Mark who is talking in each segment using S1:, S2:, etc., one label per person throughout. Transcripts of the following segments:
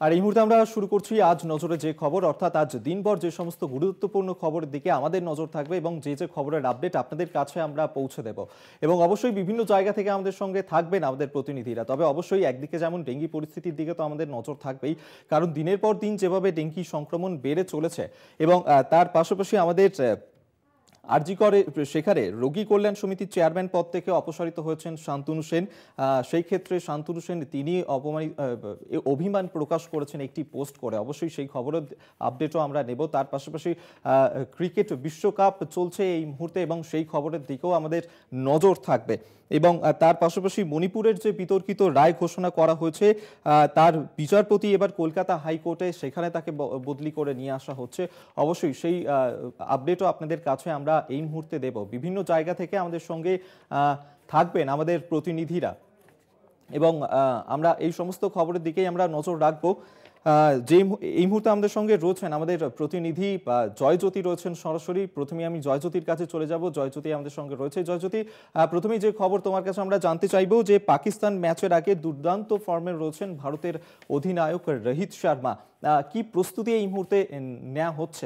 S1: আর এই মুহূর্তে আমরা শুরু করছি আজ নজরে যে খবর, অর্থাৎ আজ দিনভর যে সমস্ত গুরুত্বপূর্ণ খবরের দিকে আমাদের নজর থাকবে এবং যে খবরের আপডেট আপনাদের কাছে আমরা পৌঁছে দেব। এবং অবশ্যই বিভিন্ন জায়গা থেকে আমাদের সঙ্গে থাকবেন আমাদের প্রতিনিধিরা। তবে অবশ্যই একদিকে যেমন ডেঙ্গি পরিস্থিতির দিকে তো আমাদের নজর থাকবেই, কারণ দিনের পর দিন যেভাবে ডেঙ্গি সংক্রমণ বেড়ে চলেছে এবং তার পাশাপাশি আমাদের আরজিকরে সেখানে রোগী কল্যাণ সমিতির চেয়ারম্যান পদ থেকে অপসারিত হয়েছেন শান্তনু সেন। সেই ক্ষেত্রে শান্তনু সেন তিনি অভিমান প্রকাশ করেছেন একটি পোস্ট করে। অবশ্যই সেই খবরের আপডেটও আমরা নেব। তার পাশাপাশি ক্রিকেট বিশ্বকাপ চলছে এই মুহূর্তে এবং সেই খবরের দিকেও আমাদের নজর থাকবে। এবং তার পাশাপাশি মণিপুরের যে বিতর্কিত রায় ঘোষণা করা হয়েছে, তার বিচারপতি এবার কলকাতা হাইকোর্টে, সেখানে তাকে বদলি করে নিয়ে আসা হচ্ছে। অবশ্যই সেই আপডেটও আপনাদের কাছে আমরা এই মুহূর্তে দেব। বিভিন্ন জায়গা থেকে আমাদের সঙ্গে থাকবেন আমাদের প্রতিনিধিরা এবং আমরা এই সমস্ত খবরের দিকেই আমরা নজর রাখবো। যে এই মুহূর্তে আমাদের সঙ্গে রয়েছেন আমাদের প্রতিনিধি জয়জ্যোতি রয়েছেন সরাসরি। প্রথমে আমি জয়জ্যোতির কাছে চলে যাব। জয়জ্যোতি আমাদের সঙ্গে রয়েছে। জয়জ্যোতি, প্রথমেই যে খবর তোমার কাছে আমরা জানতে চাইবো যে পাকিস্তান ম্যাচের আগে দুর্দান্ত ফর্মে রয়েছেন ভারতের অধিনায়ক রোহিত শর্মা। কি প্রস্তুতি এই মুহূর্তে নেওয়া হচ্ছে?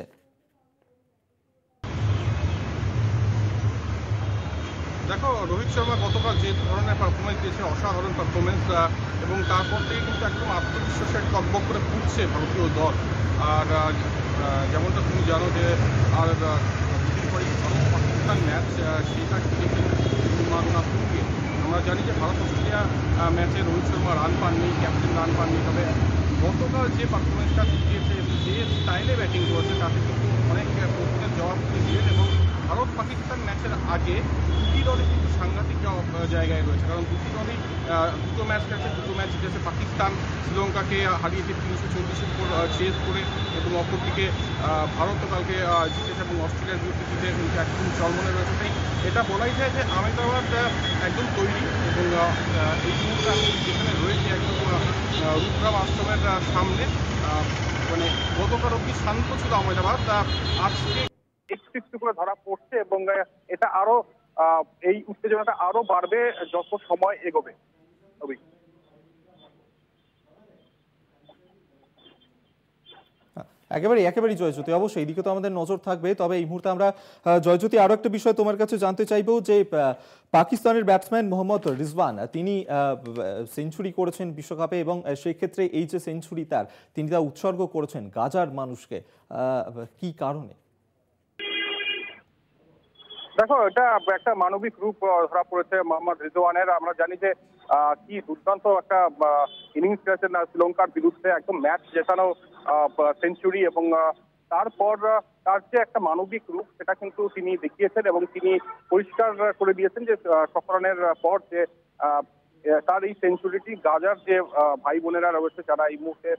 S2: দেখো, রোহিত শর্মা গতকাল যে ধরনের পারফরমেন্স দিয়েছে, অসাধারণ পারফরমেন্স, এবং তারপর থেকে কিন্তু একদম আত্মবিশ্বাসের টকবক করে ফুটছে ভারতীয় দল। আর যেমনটা তুমি জানো যে আর দুদিন পরেই পাকিস্তান ম্যাচ, সেইটা উন্মাদনা তুলবে। আমরা জানি যে ভারত অস্ট্রেলিয়া ম্যাচে রোহিত শর্মা রান পাননি, ক্যাপ্টেন রান পাননি। তবে গতকাল যে পারফরমেন্সটা দিয়েছে, যে স্টাইলে ব্যাটিং করেছে, তাতে কিন্তু অনেক প্রশ্নের জবাব তিনি দিলেন। এবং ভারত পাকিস্তান ম্যাচের আগে দুটি দলই কিন্তু সাংঘাতিক জায়গায় রয়েছে, কারণ দুটি দলই দুটো ম্যাচ খেলেছে, দুটো ম্যাচ জিতেছে। পাকিস্তান শ্রীলঙ্কাকে হারিয়েছে 340-এর উপর চেস করে, এবং অপরদিকে ভারত কালকে জিতেছে এবং অস্ট্রেলিয়ার বিরুদ্ধে জিতে কিন্তু একদম চরমনে রয়েছে। তাই এটা বলাই যায় যে আহমেদাবাদ একদম তৈরি। এবং এই মুহূর্তে আমি যেখানে রয়েছে একদম রুদ্রাম আশ্রমের সামনে, মানে গতকাল অব্দি শান্ত ছিল আহমেদাবাদ, আজকে একটু একটু করে ধরা পড়ছে এবং এটা আরো এই উত্তেজনাটা আরো বাড়বে যত সময় এগোবে।
S1: একেবারেই জয়জ্যোতি, অবশ্যই এইদিকে তো আমাদের নজর থাকবে। তবে এই মুহূর্তে আমরা জয়জ্যোতি আরো একটা বিষয় তোমার কাছে জানতে চাইবো যে পাকিস্তানের ব্যাটসম্যান মোহাম্মদ রিজওয়ান তিনি সেঞ্চুরি করেছেন বিশ্বকাপে এবং সেই ক্ষেত্রে এই যে সেঞ্চুরি তিনি তা উৎসর্গ করেছেন গাজার মানুষকে, কি কারণে?
S2: দেখো, এটা একটা মানবিক রূপ ধরা পড়েছে মোহাম্মদ রিজওয়ানের। আমরা জানি যে কি দুর্দান্ত একটা ইনিংস খেলেছেন শ্রীলঙ্কার বিরুদ্ধে, একদম ম্যাচ জেতানো সেঞ্চুরি, এবং তারপর তার যে একটা মানবিক রূপ সেটা কিন্তু তিনি দেখিয়েছেন এবং তিনি পরিষ্কার করে দিয়েছেন যে সফরানের পর যে তার এই সেঞ্চুরিটি গাজার যে ভাই বোনেরা রয়েছে, যারা এই মুহূর্তে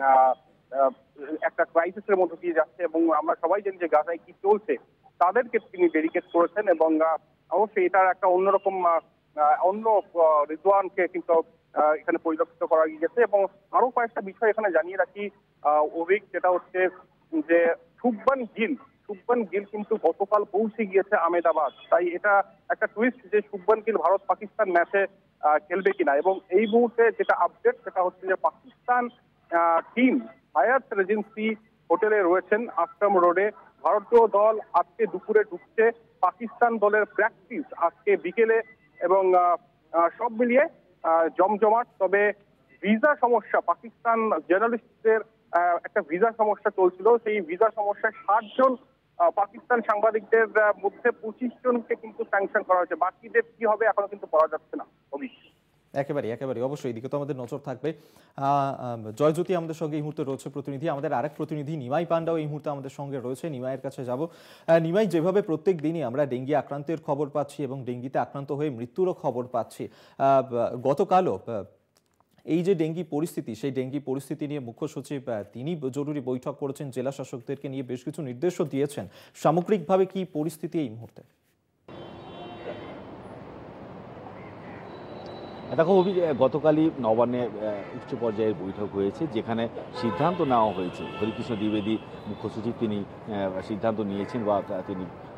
S2: একটা ক্রাইসিসের মধ্যে দিয়ে যাচ্ছে, এবং আমরা সবাই জানি যে গাজায় কি চলছে, তাদেরকে তিনি ডেডিকেট করেছেন। এবং অবশ্যই এটার একটা অন্যরকম অন্য রিজওয়ানকে কিন্তু এখানে পরিলক্ষিত করা গিয়েছে। এবং আরো কয়েকটা বিষয় এখানে জানিয়ে রাখি অভিক, যেটা হচ্ছে যে শুভমান গিল কিন্তু গতকাল পৌঁছে গিয়েছে আহমেদাবাদ। তাই এটা একটা টুইস্ট যে শুভমান গিল ভারত পাকিস্তান ম্যাচে খেলবে কিনা। এবং এই মুহূর্তে যেটা আপডেট সেটা হচ্ছে যে পাকিস্তান টিম হায়াত রেজেন্সি হোটেলে রয়েছেন আশ্রম রোডে। ভারতীয় দল আজকে দুপুরে ঢুকছে, পাকিস্তান দলের প্র্যাকটিস আজকে বিকেলে, এবং সব মিলিয়ে জমজমাট। তবে ভিসা সমস্যা, পাকিস্তান জার্নালিস্টদের একটা ভিসা সমস্যা চলছিল, সেই ভিসা সমস্যায় 60 জন পাকিস্তান সাংবাদিকদের মধ্যে 25 জনকে কিন্তু স্যাংশন করা হয়েছে। বাকিদের কি হবে এখনো কিন্তু বলা যাচ্ছে না।
S1: একেবারে অবশ্যই এদিকে তো আমাদের নজর থাকবে। জয়জ্যোতি আমাদের সঙ্গে এই মুহূর্তে রয়েছে প্রতিনিধি, আমাদের আরেক প্রতিনিধি নিমাই পান্ডাও এই মুহূর্তে আমাদের সঙ্গে রয়েছে। নিমাইয়ের কাছে যাব। নিমাই, যেভাবে প্রত্যেক দিনই আমরা ডেঙ্গি আক্রান্তের খবর পাচ্ছি এবং ডেঙ্গিতে আক্রান্ত হয়ে মৃত্যুরও খবর পাচ্ছি, গতকালও এই যে ডেঙ্গি পরিস্থিতি, সেই ডেঙ্গি পরিস্থিতি নিয়ে মুখ্য সচিব তিনি জরুরি বৈঠক করেছেন, জেলা শাসকদেরকে নিয়ে বেশ কিছু নির্দেশও দিয়েছেন। সামগ্রিকভাবে কি পরিস্থিতি এই মুহূর্তে?
S3: দেখো গতকালই নবান্নে উচ্চ পর্যায়ের বৈঠক হয়েছে, যেখানে সিদ্ধান্ত নেওয়া হয়েছে, হরিকৃষ্ণ দ্বিবেদী মুখ্য সচিব তিনি সিদ্ধান্ত নিয়েছেন বা তিনি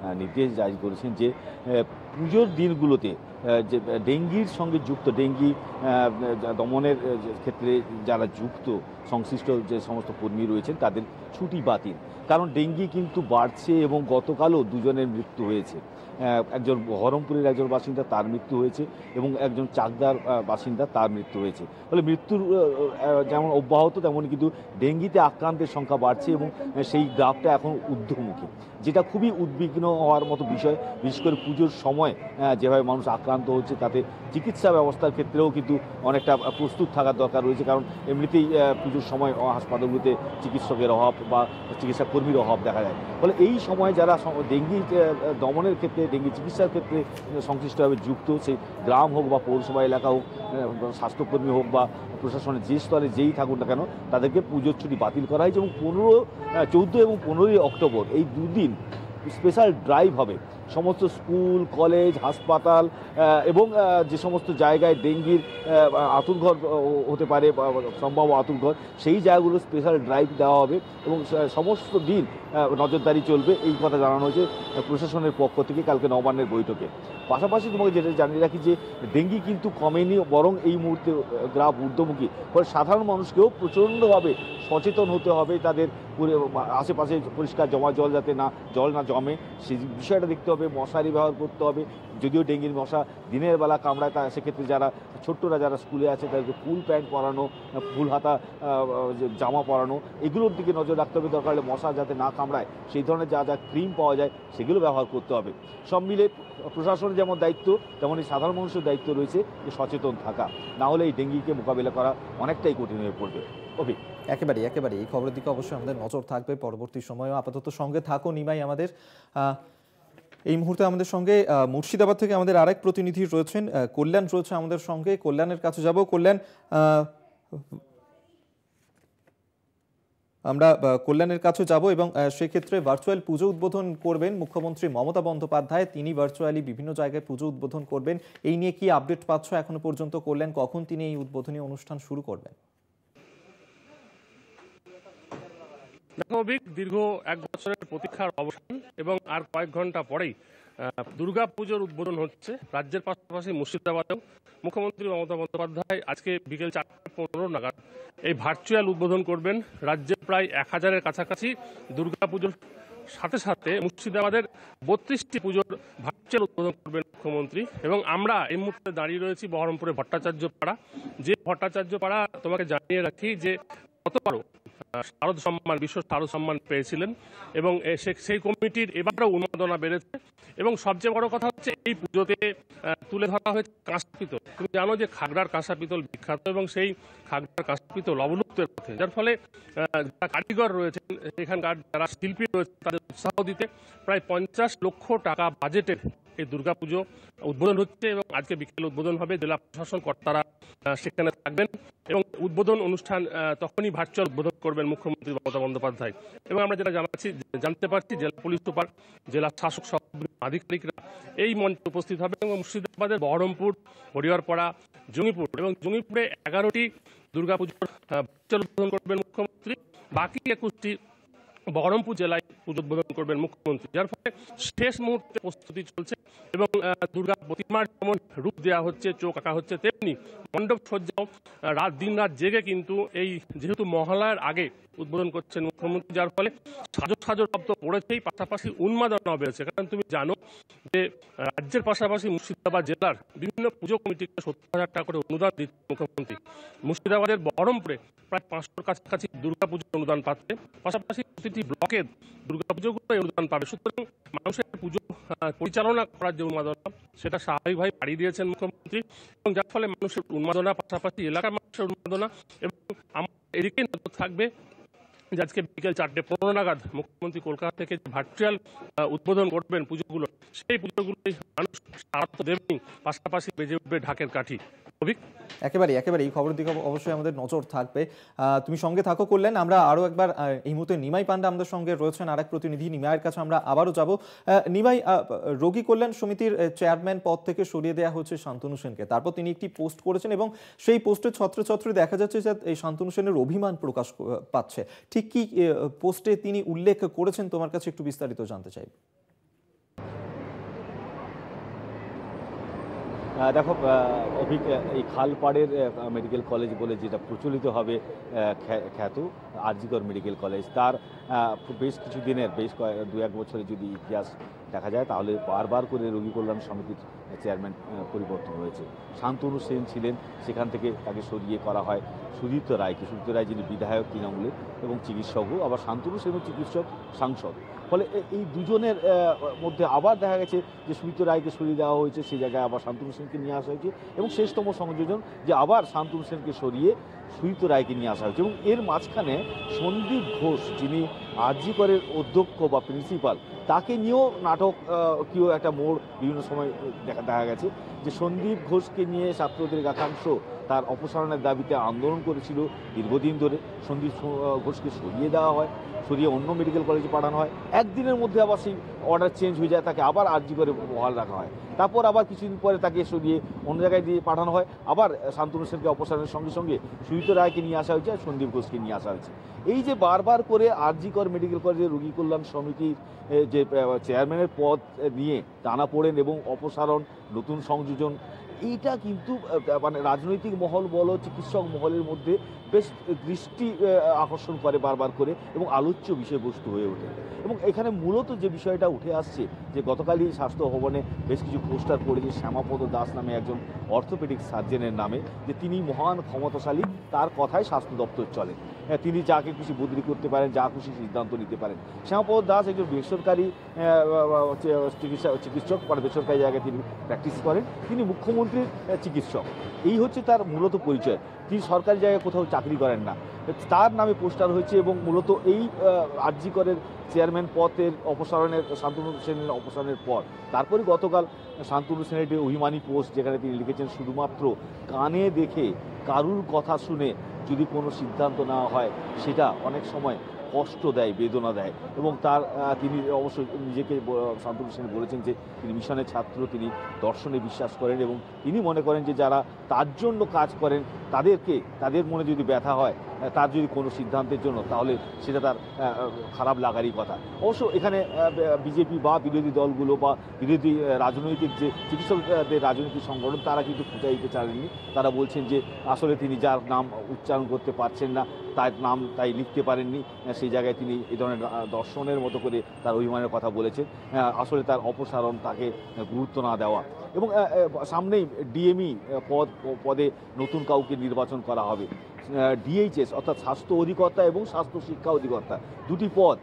S3: নির্দেশ জারি করেছেন যে পুজোর দিনগুলোতে যে ডেঙ্গির সঙ্গে যুক্ত, ডেঙ্গি দমনের ক্ষেত্রে যারা যুক্ত সংশ্লিষ্ট যে সমস্ত কর্মী রয়েছেন তাদের ছুটি বাতিল। কারণ ডেঙ্গি কিন্তু বাড়ছে এবং গতকালও দুজনের মৃত্যু হয়েছে। একজন বহরমপুরের একজন বাসিন্দা, তার মৃত্যু হয়েছে, এবং একজন চাকদার বাসিন্দা, তার মৃত্যু হয়েছে। ফলে মৃত্যুর যেমন অব্যাহত, তেমন কিন্তু ডেঙ্গিতে আক্রান্তের সংখ্যা বাড়ছে এবং সেই গ্রাফটা এখন ঊর্ধ্বমুখী, যেটা খুবই উদ্বিগ্ন হওয়ার মতো বিষয়। বিশেষ করে পুজোর সময় যেভাবে মানুষ আক্রান্ত হচ্ছে, তাতে চিকিৎসা ব্যবস্থার ক্ষেত্রেও কিন্তু অনেকটা প্রস্তুত থাকার দরকার রয়েছে। কারণ এমনিতেই পুজোর সময় হাসপাতালগুলোতে চিকিৎসকের অভাব বা চিকিৎসা কর্মীর অভাব দেখা যায়। ফলে এই সময় যারা ডেঙ্গি দমনের ক্ষেত্রে, ডেঙ্গি চিকিৎসার ক্ষেত্রে সংশ্লিষ্টভাবে যুক্ত, সেই গ্রাম হোক বা পৌরসভা এলাকা হোক, স্বাস্থ্যকর্মী হোক বা প্রশাসনের যে স্তরে যেই থাকুন না কেন, তাদেরকে পুজোর ছুটি বাতিল করা হয়েছে। এবং 14 এবং 15 অক্টোবর এই দুদিন স্পেশাল ড্রাইভ হবে। সমস্ত স্কুল, কলেজ, হাসপাতাল এবং যে সমস্ত জায়গায় ডেঙ্গির আতুরঘর হতে পারে, সম্ভাব্য আতুরঘর, সেই জায়গাগুলো স্পেশাল ড্রাইভ দেওয়া হবে এবং সমস্ত দিন নজরদারি চলবে। এই কথা জানানো হয়েছে প্রশাসনের পক্ষ থেকে কালকে নবান্নের বৈঠকে। পাশাপাশি তোমাকে যেটা জানিয়ে রাখি যে ডেঙ্গি কিন্তু কমেনি, বরং এই মুহূর্তে গ্রাফ ঊর্ধ্বমুখী। ফলে সাধারণ মানুষকেও প্রচণ্ডভাবে সচেতন হতে হবে। তাদের আশেপাশে পরিষ্কার জল যাতে জল না জমে সেই বিষয়টা দেখতে হবে। মশারি ব্যবহার করতে হবে। যদিও ডেঙ্গির মশা দিনের বেলা কামড়ায়, তা সেক্ষেত্রে যারা ছোট্টরা যারা স্কুলে আছে তাদেরকে ফুল প্যান্ট পরানো, ফুল হাতা জামা পরানো, এগুলোর দিকে নজর রাখতে হবে। দরকার হলে মশা যাতে না কামড়ায় সেই ধরনের যা ক্রিম পাওয়া যায় সেগুলো ব্যবহার করতে হবে। সব মিলে প্রশাসনের যেমন দায়িত্ব, তেমনই সাধারণ মানুষের দায়িত্ব রয়েছে যে সচেতন থাকা। না হলে এই ডেঙ্গিকে মোকাবিলা করা অনেকটাই কঠিন হয়ে পড়বে।
S1: একেবারেই এই খবরের দিকে অবশ্যই আমাদের নজর থাকবে পরবর্তী সময়েও। আপাতত সঙ্গে থাকো নিমাই। আমাদের এই মুহূর্তে আমাদের সঙ্গে মুর্শিদাবাদ থেকে আমাদের আরেক প্রতিনিধি রয়েছেন, কল্যাণ রয়েছে আমাদের সঙ্গে। কল্যাণের কাছে যাব। কল্যাণ, আমরা কল্যাণের কাছে যাব এবং সেক্ষেত্রে ভার্চুয়াল পুজো উদ্বোধন করবেন মুখ্যমন্ত্রী মমতা বন্দ্যোপাধ্যায়। তিনি ভার্চুয়ালি বিভিন্ন জায়গায় পুজো উদ্বোধন করবেন। এই নিয়ে কি আপডেট পাচ্ছ এখনো পর্যন্ত কল্যাণ? কখন তিনি এই উদ্বোধনী অনুষ্ঠান শুরু করবেন?
S4: দীর্ঘ 1 বছরের প্রতীক্ষার অবসান এবং আর কয়েক ঘন্টা পরেই দুর্গা পুজোর উদ্বোধন হচ্ছে রাজ্যের পাশাপাশি মুর্শিদাবাদেও। মুখ্যমন্ত্রী মমতা বন্দ্যোপাধ্যায় আজকে বিকেল 4:15 নাগাদ এই ভার্চুয়াল উদ্বোধন করবেন। রাজ্যের প্রায় 1000-এর কাছাকাছি দুর্গা পুজোর সাথে সাথে মুর্শিদাবাদের 32টি পুজোর ভার্চুয়াল উদ্বোধন করবেন মুখ্যমন্ত্রী। এবং আমরা এই মুহূর্তে দাঁড়িয়ে রয়েছি বহরমপুরে ভট্টাচার্য পাড়া। যে ভট্টাচার্য পাড়া তোমাকে জানিয়ে রাখি যে গতবারও শারদ সম্মান, বিশ্ব শারদ সম্মান পেয়েছিলেন এবং সেই কমিটির এবারও উন্মাদনা বেড়েছে। এবং সবচেয়ে বড় কথা হচ্ছে এই পুজোতে তুলে ধরা হয়েছে কাঁসা পিতল। তুমি জানো যে খাগড়ার কাঁসা পিতল বিখ্যাত এবং সেই খাগড়ার কাঁসা পিতল অবলুপ্তের পথে, যার ফলে যারা কারিগর রয়েছেন, এখানকার যারা শিল্পী রয়েছে, তাদের উৎসাহ দিতে প্রায় 50 লক্ষ টাকা বাজেটের এই দুর্গাপুজো উদ্বোধন হচ্ছে এবং আজকে বিকেল উদ্বোধন হবে। জেলা প্রশাসন কর্তারা সেখানে থাকবেন এবং উদ্বোধন অনুষ্ঠান তখনই ভার্চুয়াল উদ্বোধন করবেন মুখ্যমন্ত্রী মমতা বন্দ্যোপাধ্যায়। এবং আমরা যেটা জানতে পারছি জেলা পুলিশ সুপার, জেলা শাসক সহ আধিকারিকরা এই মঞ্চে উপস্থিত হবে এবং মুর্শিদাবাদের বহরমপুর, হরিহরপাড়া, জঙ্গিপুর এবং জঙ্গিপুরে 11টি দুর্গাপুজোর ভার্চুয়াল উদ্বোধন করবেন মুখ্যমন্ত্রী। বাকি 21টি বহরমপুর জেলায় পুজো উদ্বোধন করবেন মুখ্যমন্ত্রী, যার ফলে শেষ মুহূর্তে প্রস্তুতি চলছে এবং দুর্গা প্রতিমার যেমন রূপ দেওয়া হচ্ছে, চোখ আঁকা হচ্ছে, তেমনি মণ্ডপ সজ্জাও দিন রাত জেগে কিন্তু এই যেহেতু মহালয়ার আগে উদ্বোধন করছেন মুখ্যমন্ত্রী, যার ফলে সাজো শব্দ পড়েছেই, পাশাপাশি উন্মাদনা বেড়েছে। কারণ তুমি জানো যে রাজ্যের পাশাপাশি মুর্শিদাবাদ জেলার বিভিন্ন পুজো কমিটিকে 70,000 টাকা করে অনুদান দিচ্ছে মুখ্যমন্ত্রী। মুর্শিদাবাদের বহরমপুরে প্রায় 500-র কাছাকাছি দুর্গাপুজোর অনুদান পাচ্ছে, পাশাপাশি প্রতিটি ব্লকে দুর্গাপুজোগুলো অনুদান পাবে। সুতরাং মানুষের পুজো পরিচালনা করার যে উন্মাদনা, সেটা স্বাভাবিকভাবে বাড়িয়ে দিয়েছেন মুখ্যমন্ত্রী এবং যার ফলে মানুষের উন্মাদনা, পাশাপাশি এলাকার মানুষের উন্মাদনা। এবং আমার এদিকে নজর থাকবে যে আজকে বিকেল 4:15 নাগাদ মুখ্যমন্ত্রী কলকাতা থেকে ভার্চুয়াল উদ্বোধন করবেন পুজোগুলো, সেই পুজোগুলোই মানুষ সাড়া তো দেবেনি, পাশাপাশি বেজে উঠবে ঢাকের কাঠি।
S1: একেবারে এই খবরের দিকে অবশ্যই আমাদের নজর থাকবে। তুমি সঙ্গে থাকো কল্যাণ। আমরা আরো একবার এই মুহূর্তে নিমাই পান্ডা আমাদের সঙ্গে রয়েছেন, আরেক প্রতিনিধি। নিমাইয়ের কাছে আমরা আবারও যাব। নিমাই, রোগী কল্যাণ সমিতির চেয়ারম্যান পদ থেকে সরিয়ে দেওয়া হচ্ছে শান্তনু সেনকে। তারপর তিনি একটি পোস্ট করেছেন এবং সেই পোস্টে ছত্রে দেখা যাচ্ছে যে এই শান্তনু সেনের অভিমান প্রকাশ পাচ্ছে। ঠিক কি পোস্টে তিনি উল্লেখ করেছেন তোমার কাছে একটু বিস্তারিত জানতে চাই।
S3: দেখো অভিক, এই খালপাড়ের মেডিকেল কলেজ বলে যেটা প্রচলিত হবে খ্যাত আরজিকর মেডিকেল কলেজ, তার বেশ কিছু দিনের দু এক বছরের যদি ইতিহাস দেখা যায় তাহলে বারবার করে রোগী কল্যাণ সমিতির চেয়ারম্যান পরিবর্তন হয়েছে। শান্তনু সেন ছিলেন, সেখান থেকে তাকে সরিয়ে করা হয় সুদীপ্ত রায়কে। সুদীপ্ত রায় যিনি বিধায়ক তৃণমূলের এবং চিকিৎসকও, আবার শান্তনু সেনও চিকিৎসক, সাংসদ। ফলে এই দুজনের মধ্যে আবার দেখা গেছে যে সুদীপ্ত রায়কে সরিয়ে দেওয়া হয়েছে, সেই জায়গায় আবার শান্তনু সেনকে নিয়ে আসা হয়েছে এবং শেষতম সংযোজন যে আবার শান্তনু সেনকে সরিয়ে সুদীপ্ত রায়কে নিয়ে আসা হয়েছে। এবং এর মাঝখানে সন্দীপ ঘোষ, যিনি আরজি করের অধ্যক্ষ বা প্রিন্সিপাল, তাকে নিয়েও নাটকীয় একটা মোড় বিভিন্ন সময় দেখা গেছে যে সন্দীপ ঘোষকে নিয়ে ছাত্রদের একাংশ তার অপসারণের দাবিতে আন্দোলন করেছিল দীর্ঘদিন ধরে। সন্দীপ ঘোষকে সরিয়ে দেওয়া হয়, সরিয়ে অন্য মেডিকেল কলেজে পাঠানো হয়। একদিনের মধ্যে আবার সেই অর্ডার চেঞ্জ হয়ে যায়, তাকে আবার আরজি করে বহাল রাখা হয়। তারপর আবার কিছুদিন পরে তাকে সরিয়ে অন্য জায়গায় দিয়ে পাঠানো হয়। আবার শান্তনু সেনকে অপসারণের সঙ্গে সঙ্গে সুদীপ্ত রায়কে নিয়ে আসা হয়েছে আর সন্দীপ ঘোষকে নিয়ে আসা হয়েছে। এই যে বারবার করে আরজিকর মেডিকেল কলেজের রোগী কল্যাণ সমিতির যে চেয়ারম্যানের পদ নিয়ে টানাপোড়েন এবং অপসারণ, নতুন সংযোজন, এইটা কিন্তু মানে রাজনৈতিক মহল বলো, চিকিৎসক মহলের মধ্যে বেশ দৃষ্টি আকর্ষণ করে বারবার করে এবং আলোচ্য বিষয়বস্তু হয়ে ওঠে। এবং এখানে মূলত যে বিষয়টা উঠে আসছে যে গতকালই স্বাস্থ্য ভবনে বেশ কিছু পোস্টার পড়েছে শ্যামাপদ দাস নামে একজন অর্থোপেডিক সার্জনের নামে, যে তিনি মহান ক্ষমতাশালী, তার কথায় স্বাস্থ্য দপ্তর চলে, তিনি যাকে খুশি বদলি করতে পারেন, যা খুশি সিদ্ধান্ত নিতে পারেন। শ্যামাপদ দাস একজন বেসরকারি চিকিৎসক, মানে বেসরকারি জায়গায় তিনি প্র্যাকটিস করেন, তিনি মুখ্যমন্ত্রীর চিকিৎসক, এই হচ্ছে তার মূলত পরিচয়। তিনি সরকারি জায়গায় কোথাও চাকরি করেন না, তার নামে পোস্টার হয়েছে। এবং মূলত এই আরজি করের চেয়ারম্যান পদের অপসারণের, শান্তনু সেনের অপসারণের পর তারপরে গতকাল শান্তনু সেনের একটি অভিমানী পোস্ট, যেখানে তিনি লিখেছেন শুধুমাত্র কানে দেখে কারুর কথা শুনে যদি কোনো সিদ্ধান্ত নেওয়া হয় সেটা অনেক সময় কষ্ট দেয়, বেদনা দেয়। এবং তিনি অবশ্যই নিজেকে শান্তনু সেন বলেছেন যে তিনি মিশনের ছাত্র, তিনি দর্শনে বিশ্বাস করেন এবং তিনি মনে করেন যে যারা তার জন্য কাজ করেন তাদের মনে যদি ব্যথা হয় তার যদি কোনো সিদ্ধান্তের জন্য, তাহলে সেটা তার খারাপ লাগারই কথা। অবশ্য এখানে বিজেপি বা বিরোধী দলগুলো বা বিরোধী রাজনৈতিক যে চিকিৎসকদের রাজনৈতিক সংগঠন, তারা কিন্তু ফুটাইতে চাননি। তারা বলছেন যে আসলে তিনি যার নাম উচ্চারণ করতে পারছেন না, তার নাম তাই লিখতে পারেননি, সেই জায়গায় তিনি এই ধরনের দর্শনের মতো করে তার অভিমানের কথা বলেছেন। আসলে তার অপসারণ, তাকে গুরুত্ব না দেওয়া এবং সামনেই ডিএমই পদে নতুন কাউকে নির্বাচন করা হবে। ডিএইচএস অর্থাৎ স্বাস্থ্য অধিকর্তা এবং স্বাস্থ্য শিক্ষা অধিকর্তা, দুটি পদ,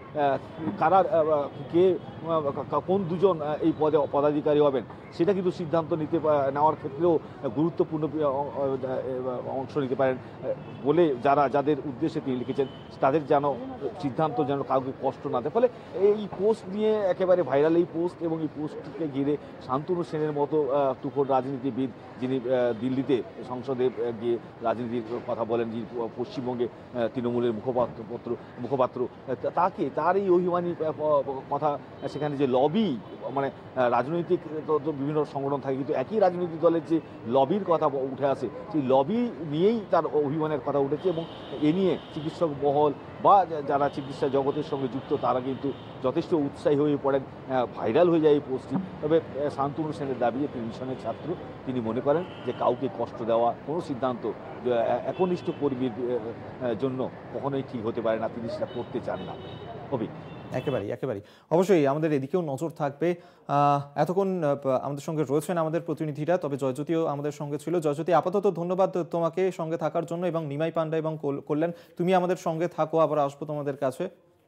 S3: কোন দুজন এই পদে পদাধিকারী হবেন সেটা কিন্তু সিদ্ধান্ত নেওয়ার ক্ষেত্রেও গুরুত্বপূর্ণ অংশ নিতে পারেন বলে যাদের উদ্দেশ্যে তিনি লিখেছেন, তাদের যেন সিদ্ধান্ত যেন কাউকে কষ্ট না দেয়। ফলে এই পোস্ট নিয়ে একেবারে ভাইরাল এই পোস্ট, এবং এই পোস্টকে ঘিরে শান্তনু সেনের মতো তুখোড় রাজনীতিবিদ, যিনি দিল্লিতে সংসদে গিয়ে রাজনীতির কথা বলেন, যিনি পশ্চিমবঙ্গে তৃণমূলের মুখপাত্র, তার এই অভিমানী কথা, সেখানে যে লবি, মানে রাজনৈতিক বিভিন্ন সংগঠন থাকে কিন্তু একই রাজনৈতিক দলের যে লবির কথা উঠে আসে, সেই লবি নিয়েই তার অভিমানের কথা উঠেছে। এবং এ নিয়ে চিকিৎসক মহল বা যারা চিকিৎসা জগতের সঙ্গে যুক্ত তারা কিন্তু যথেষ্ট উৎসাহী হয়ে পড়েন, ভাইরাল হয়ে যায় এই পোস্টটি। তবে শান্তনু সেনের দাবি, তিনি মিশনের ছাত্র, তিনি মনে করেন যে কাউকে কষ্ট দেওয়া কোনো সিদ্ধান্ত একনিষ্ঠ কর্মীর জন্য কখনোই ঠিক হতে পারে না, তিনি সেটা করতে চান না।
S1: একেবারেই অবশ্যই আমাদের এদিকেও নজর থাকবে। এতক্ষণ আমাদের সঙ্গে রয়েছেন আমাদের প্রতিনিধিরা, তবে জয়জ্যোতিও আমাদের সঙ্গে ছিল। জয়জ্যোতি, আপাতত ধন্যবাদ তোমাকে সঙ্গে থাকার জন্য, এবং নিমাই পান্ডা এবং কল্যাণ, তুমি আমাদের সঙ্গে থাকো, আবার আসবো তোমাদের কাছে।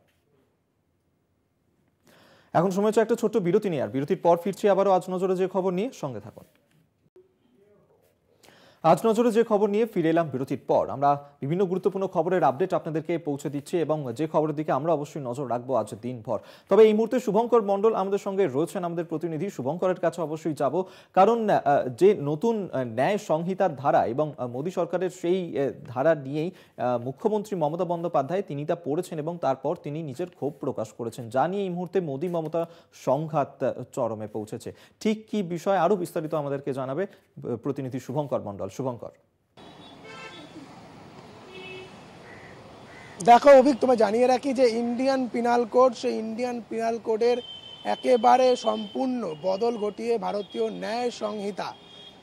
S1: এখন সময় হচ্ছে একটা ছোট্ট বিরতি নিয়ে, আর বিরতির পর ফিরছি আবারও আজ নজরে যে খবর নিয়ে। সঙ্গে থাকুন। আজ নজরে যে খবর নিয়ে ফিরে এলাম বিরতির পর। আমরা বিভিন্ন গুরুত্বপূর্ণ খবরের আপডেট আপনাদেরকে পৌঁছে দিচ্ছি এবং যে খবরের দিকে আমরা অবশ্যই নজর রাখবো আজ দিনভর। তবে এই মুহূর্তে শুভঙ্কর মণ্ডল আমাদের সঙ্গে রয়েছেন, আমাদের প্রতিনিধি। শুভঙ্করের কাছে অবশ্যই যাব, কারণ যে নতুন ন্যায় সংহিতার ধারা এবং মোদী সরকারের সেই ধারা নিয়েই মুখ্যমন্ত্রী মমতা বন্দ্যোপাধ্যায় তিনি তা পড়েছেন এবং তারপর তিনি নিজের ক্ষোভ প্রকাশ করেছেন, যা নিয়ে এই মুহূর্তে মোদী মমতা সংঘাত চরমে পৌঁছেছে। ঠিক কি বিষয় আরো বিস্তারিত আমাদেরকে জানাবে প্রতিনিধি শুভঙ্কর মণ্ডল। শুভঙ্কর,
S5: দেখো অভিক, তোমায় জানিয়ে রাখি যে ইন্ডিয়ান পিনাল কোড, সেই ইন্ডিয়ান পিনাল কোডের একেবারে সম্পূর্ণ বদল ঘটিয়ে ভারতীয় ন্যায় সংহিতা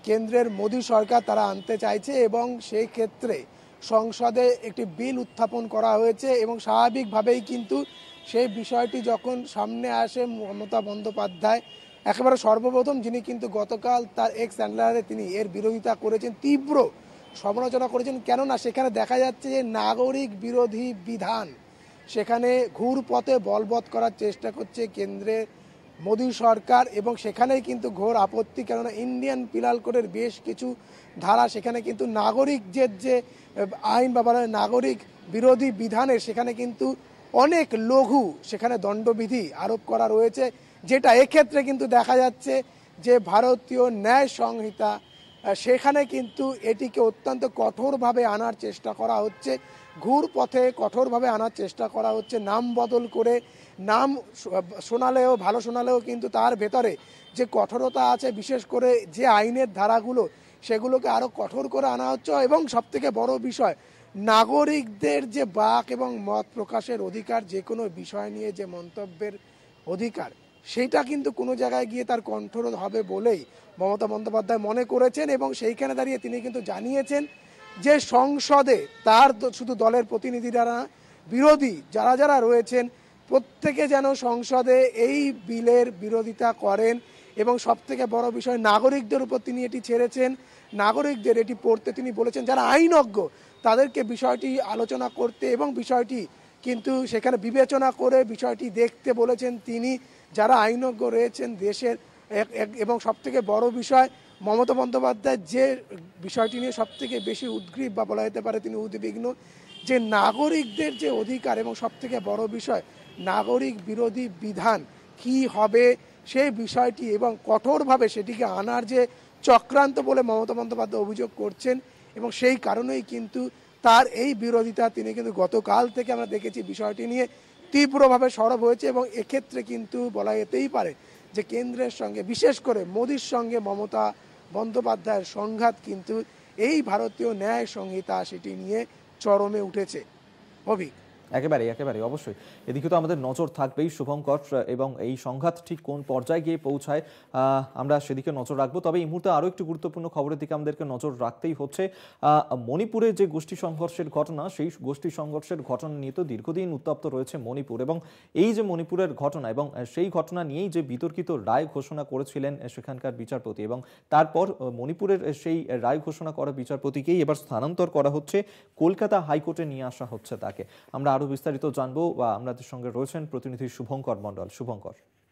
S5: কেন্দ্রের মোদী সরকার তারা আনতে চাইছে এবং সেই ক্ষেত্রে সংসদে একটি বিল উত্থাপন করা হয়েছে এবং স্বাভাবিকভাবেই কিন্তু সেই বিষয়টি যখন সামনে আসে মমতা বন্দ্যোপাধ্যায় একেবারে সর্বপ্রথম যিনি কিন্তু গতকাল তার এক্স হ্যান্ডলারে তিনি এর বিরোধিতা করেছেন, তীব্র সমালোচনা করেছেন। কেননা সেখানে দেখা যাচ্ছে যে নাগরিক বিরোধী বিধান সেখানে ঘুরপথে বলবৎ করার চেষ্টা করছে কেন্দ্রের মোদী সরকার এবং সেখানেই কিন্তু ঘোর আপত্তি। কেননা ইন্ডিয়ান পিনাল কোডের বেশ কিছু ধারা সেখানে কিন্তু নাগরিকদের যে আইন বা নাগরিক বিরোধী বিধানের সেখানে কিন্তু অনেক লঘু সেখানে দণ্ডবিধি আরোপ করা রয়েছে, যেটা এক্ষেত্রে কিন্তু দেখা যাচ্ছে যে ভারতীয় ন্যায় সংহিতা সেখানে কিন্তু এটিকে অত্যন্ত কঠোরভাবে আনার চেষ্টা করা হচ্ছে, ঘুরপথে কঠোরভাবে আনার চেষ্টা করা হচ্ছে। নাম বদল করে নাম শোনালেও ভালো শোনালেও কিন্তু তার ভেতরে যে কঠোরতা আছে, বিশেষ করে যে আইনের ধারাগুলো সেগুলোকে আরও কঠোর করে আনা হচ্ছে। এবং সবথেকে বড় বিষয়, নাগরিকদের যে বাক এবং মত প্রকাশের অধিকার, যে কোনো বিষয় নিয়ে যে মন্তব্যের অধিকার, সেইটা কিন্তু কোনো জায়গায় গিয়ে তার কণ্ঠরোধ হবে বলেই মমতা বন্দ্যোপাধ্যায় মনে করেছেন। এবং সেইখানে দাঁড়িয়ে তিনি কিন্তু জানিয়েছেন যে সংসদে তার শুধু দলের প্রতিনিধিরা না, বিরোধী যারা যারা রয়েছেন প্রত্যেকে যেন সংসদে এই বিলের বিরোধিতা করেন। এবং সবথেকে বড় বিষয়, নাগরিকদের উপর তিনি এটি ছেড়েছেন। নাগরিকদের এটি পড়তে তিনি বলেছেন যারা আইনজ্ঞ তাদেরকে বিষয়টি আলোচনা করতে এবং বিষয়টি কিন্তু সেখানে বিবেচনা করে বিষয়টি দেখতে বলেছেন তিনি, যারা আইনজ্ঞ রয়েছেন দেশের। এবং সবথেকে বড় বিষয়, মমতা বন্দ্যোপাধ্যায় যে বিষয়টি নিয়ে সবথেকে বেশি উদ্গ্রীব বা বলা যেতে পারে তিনি উদ্বিগ্ন, যে নাগরিকদের যে অধিকার এবং সবথেকে বড় বিষয় নাগরিক বিরোধী বিধান কি হবে সেই বিষয়টি এবং কঠোরভাবে সেটিকে আনার যে চক্রান্ত বলে মমতা বন্দ্যোপাধ্যায় অভিযোগ করছেন। এবং সেই কারণেই কিন্তু তার এই বিরোধিতা তিনি কিন্তু গতকাল থেকে আমরা দেখেছি বিষয়টি নিয়ে তীব্রভাবে সরব হয়েছে। এবং এক্ষেত্রে কিন্তু বলা যেতেই পারে যে কেন্দ্রের সঙ্গে, বিশেষ করে মোদির সঙ্গে মমতা বন্দ্যোপাধ্যায়ের সংঘাত কিন্তু এই ভারতীয় ন্যায় সংহিতা সেটি নিয়ে চরমে উঠেছে। অভিক
S1: একেবারে অবশ্যই এদিকে তো আমাদের নজর থাকবেই শুভঙ্কর, এবং এই সংঘাত ঠিক কোন পর্যায়ে গিয়ে পৌঁছায় আমরা সেদিকে নজর রাখবো। তবে এই মুহূর্তে আরও একটি গুরুত্বপূর্ণ খবরের দিকে আমাদেরকে নজর রাখতেই হচ্ছে। মণিপুরে যে গোষ্ঠী সংঘর্ষের ঘটনা, সেই গোষ্ঠী সংঘর্ষের ঘটনা নিয়ে তো দীর্ঘদিন উত্তপ্ত রয়েছে মণিপুর, এবং এই যে মণিপুরের ঘটনা এবং সেই ঘটনা নিয়েই যে বিতর্কিত রায় ঘোষণা করেছিলেন সেখানকার বিচারপতি, এবং তারপর মণিপুরের সেই রায় ঘোষণা করা বিচারপতিকেই এবার স্থানান্তর করা হচ্ছে, কলকাতা হাইকোর্টে নিয়ে আসা হচ্ছে তাকে। আমরা আরো বিস্তারিত জানবো, আমাদের সঙ্গে রয়েছেন প্রতিনিধি শুভঙ্কর মণ্ডল। শুভঙ্কর,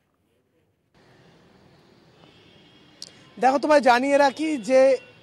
S5: দেখো তোমায় জানিয়ে রাখি যে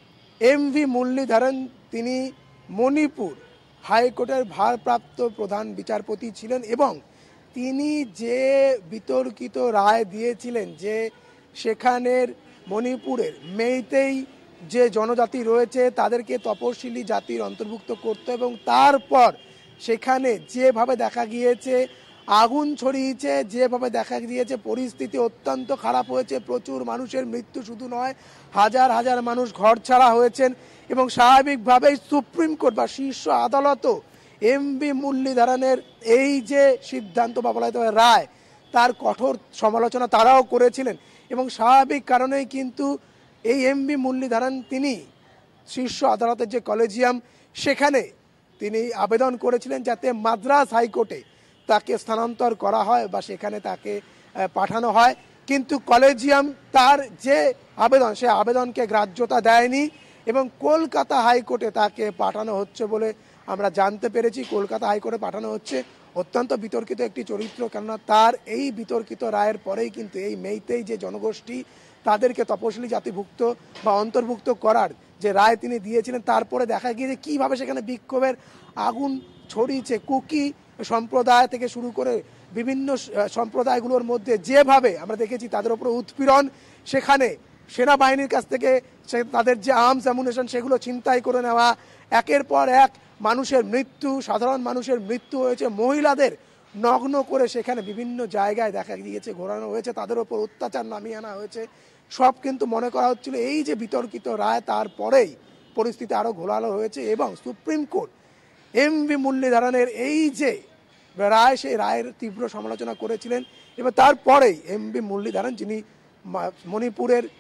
S5: এমভি মুরলীধরন তিনি মণিপুর হাইকোর্টের ভারপ্রাপ্ত প্রধান বিচারপতি ছিলেন এবং তিনি যে বিতর্কিত রায় দিয়েছিলেন যে সেখানের মণিপুরের মেইতেই যে জনজাতি রয়েছে তাদেরকে তপশিলি জাতির অন্তর্ভুক্ত করতে, এবং তারপর সেখানে যেভাবে দেখা গিয়েছে আগুন ছড়িয়েছে, যেভাবে দেখা গিয়েছে পরিস্থিতি অত্যন্ত খারাপ হয়েছে, প্রচুর মানুষের মৃত্যু শুধু নয়, হাজার হাজার মানুষ ঘর ছাড়া হয়েছেন। এবং স্বাভাবিকভাবেই সুপ্রিম কোর্ট বা শীর্ষ আদালতও এমভি মুরলীধরনের এই যে সিদ্ধান্ত বা বলা যেতে পারে রায়, তার কঠোর সমালোচনা তারাও করেছিলেন। এবং স্বাভাবিক কারণেই কিন্তু এই এমভি মুরলীধরন তিনি শীর্ষ আদালতের যে কলেজিয়াম সেখানে তিনি আবেদন করেছিলেন যাতে মাদ্রাজ হাইকোর্টে তাকে স্থানান্তর করা হয় বা সেখানে তাকে পাঠানো হয়, কিন্তু কলেজিয়াম তার যে আবেদন সে আবেদনকে গ্রাহ্যতা দেয়নি এবং কলকাতা হাইকোর্টে তাকে পাঠানো হচ্ছে বলে আমরা জানতে পেরেছি। কলকাতা হাইকোর্টে পাঠানো হচ্ছে। অত্যন্ত বিতর্কিত একটি চরিত্র, কেননা তার এই বিতর্কিত রায়ের পরেই কিন্তু এই মেইতেই যে জনগোষ্ঠী তাদেরকে তপশিলি জাতিভুক্ত বা অন্তর্ভুক্ত করার যে রায় তিনি দিয়েছিলেন, তারপরে দেখা গিয়েছে কীভাবে সেখানে বিক্ষোভের আগুন ছড়িয়েছে। কুকি সম্প্রদায় থেকে শুরু করে বিভিন্ন সম্প্রদায়গুলোর মধ্যে যেভাবে আমরা দেখেছি তাদের উপর উৎপীড়ন, সেখানে সেনাবাহিনীর কাছ থেকে তাদের যে আর্মস অ্যামুনেশন সেগুলো ছিনতাই করে নেওয়া, একের পর এক মানুষের মৃত্যু, সাধারণ মানুষের মৃত্যু হয়েছে, মহিলাদের নগ্ন করে সেখানে বিভিন্ন জায়গায় দেখা গিয়েছে ঘোরানো হয়েছে, তাদের ওপর অত্যাচার নামিয়ে আনা হয়েছে। সব কিন্তু মনে করা হচ্ছিল এই যে বিতর্কিত রায় তারপরেই পরিস্থিতি আরও ঘোলালো হয়েছে এবং সুপ্রিম কোর্ট এমভি মুরলীধরনের এই যে রায় সেই রায়ের তীব্র সমালোচনা করেছিলেন। এবং তারপরেই এমভি মুরলীধরন যিনি মণিপুরের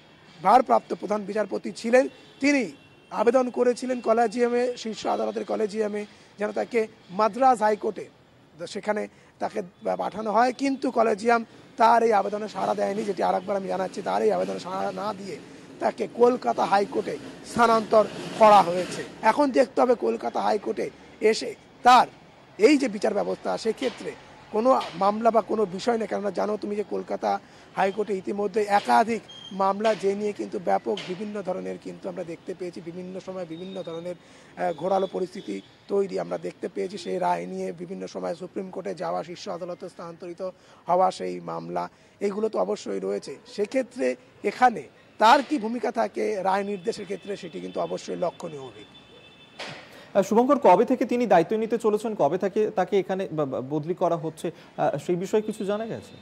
S5: ভারপ্রাপ্ত প্রধান বিচারপতি ছিলেন, তিনি আবেদন করেছিলেন কলেজিয়ামে, শীর্ষ আদালতের কলেজিয়ামে, যেন তাকে মাদ্রাজ হাইকোর্টে সেখানে তাকে পাঠানো হয়, কিন্তু কলেজিয়াম তার এই আবেদনে সাড়া দেয়নি। যেটি আরেকবার আমি জানাচ্ছি, তার এই আবেদনে সাড়া না দিয়ে তাকে কলকাতা হাইকোর্টে স্থানান্তর করা হয়েছে। এখন দেখতে হবে কলকাতা হাইকোর্টে এসে তার এই যে বিচার ব্যবস্থা, সেক্ষেত্রে কোনো মামলা বা কোনো বিষয় না, কেননা জানো তুমি যে কলকাতা হাইকোর্টে ইতিমধ্যে একাধিক মামলা যে নিয়ে কিন্তু ব্যাপক বিভিন্ন ধরনের কিন্তু আমরা দেখতে পেয়েছি, বিভিন্ন সময় বিভিন্ন ধরনের ঘোরালো পরিস্থিতি তৈরি আমরা দেখতে পেয়েছি। সেই রায় নিয়ে বিভিন্ন সময় সুপ্রিম কোর্টে যাওয়া, শীর্ষ আদালতে স্থানান্তরিত হওয়া সেই মামলা, এগুলো তো অবশ্যই রয়েছে। সেক্ষেত্রে এখানে তার কি ভূমিকা থাকে রায় নির্দেশের ক্ষেত্রে, সেটি কিন্তু অবশ্যই লক্ষণীয় হবে।
S1: শুভঙ্কর, কবে থেকে তিনি দায়িত্ব নিতে চলেছেন, কবে থেকে তাকে এখানে বদলি করা হচ্ছে, সেই বিষয়ে কিছু জানা গেছে?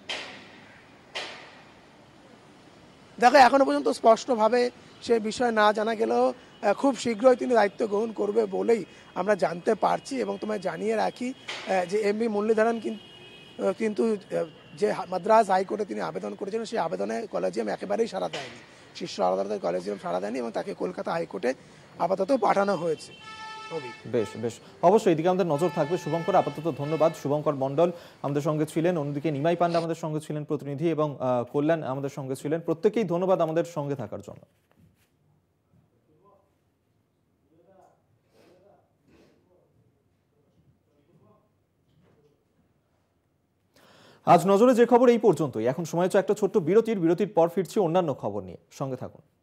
S5: দেখো, এখনো পর্যন্ত স্পষ্টভাবে সে বিষয় না জানা গেলেও খুব শীঘ্রই তিনি দায়িত্ব গ্রহণ করবে বলেই আমরা জানতে পারছি। এবং তোমায় জানিয়ে রাখি যে এমবি মুরলীধরন কিন্তু যে মাদ্রাজ হাইকোর্টে তিনি আবেদন করেছিলেন, সেই আবেদনে কলেজিয়াম একেবারেই সাড়া দেয়নি, শীর্ষ আদালতের কলেজিয়াম সাড়া দেয়নি এবং তাকে কলকাতা হাইকোর্টে আপাতত পাঠানো হয়েছে।
S1: বেশ বেশ, অবশ্যই এদিকে আমাদের নজর থাকবে। শুভঙ্কর, আপাতত ধন্যবাদ। শুভঙ্কর মণ্ডল আমাদের সঙ্গে ছিলেন, অন্যদিকে নিমাই পান্ডা আমাদের সঙ্গে ছিলেন প্রতিনিধি, এবং কল্যাণ আমাদের সঙ্গে ছিলেন। প্রত্যেকেই ধন্যবাদ আমাদের সঙ্গে থাকার জন্য। আজ নজরে যে খবর এই পর্যন্তই। এখন সময় হচ্ছে একটা ছোট্ট বিরতির পর ফিরছি অন্যান্য খবর নিয়ে। সঙ্গে থাকুন।